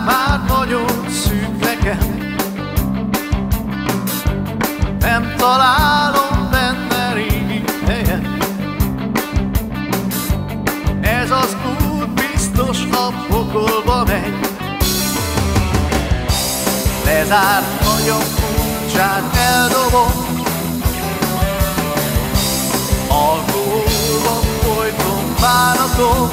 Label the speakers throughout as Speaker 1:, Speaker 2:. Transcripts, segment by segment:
Speaker 1: már nagyon szűk nekem, nem találom benne régi helyet. Ez az út biztos a pokolba megy. Lezárt agyam kulcsát eldobom, alkoholban folyton bánatom.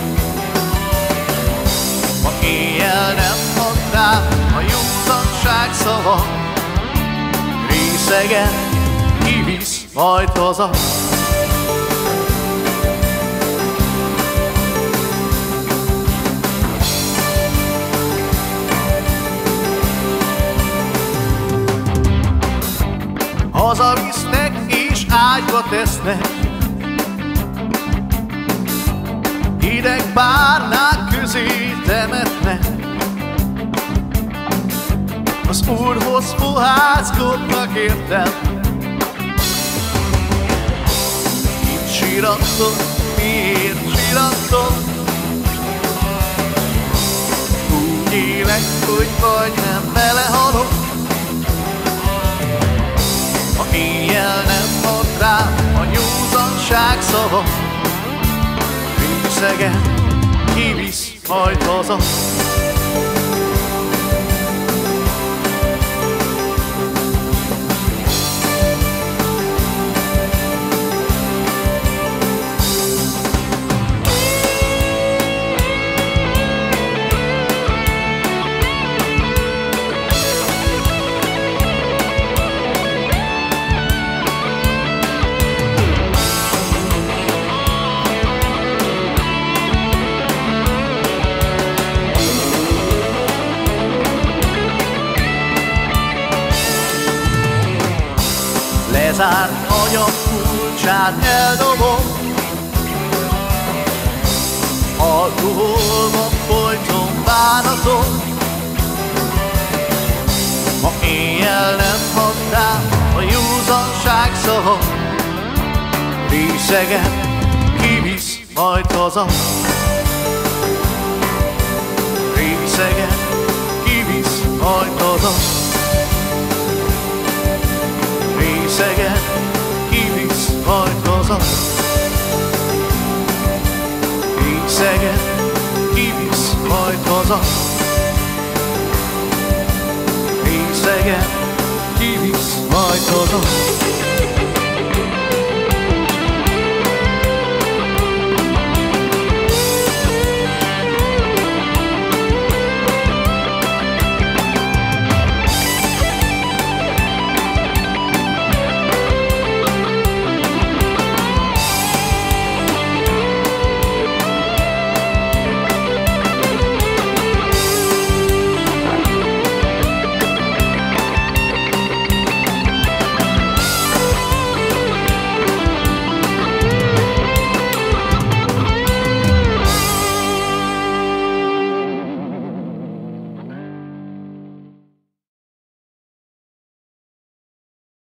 Speaker 1: Ma éjjel nem ad rá a józanság szava, részegen kivisz majd haza. Hazavisznek és ágyba tesznek, hideg bárnák közé temetnek. Az Úrhoz fohászkodnak értem. Itt sírattok, miért sírattok? Úgy élek, hogy majdnem belehalok. Ha éjjel nem ad rám a józanság szava, részegen kivisz majd haza. Lezárt agyam kulcsát eldobom, alkoholban folyton bánatom. Ma éjjel nem ad rám a józanság szava, részegen kivisz majd haza. Részegen kivisz majd haza. Részegen kivisz majd haza. Részegen kivisz majd haza. Részegen kivisz majd haza.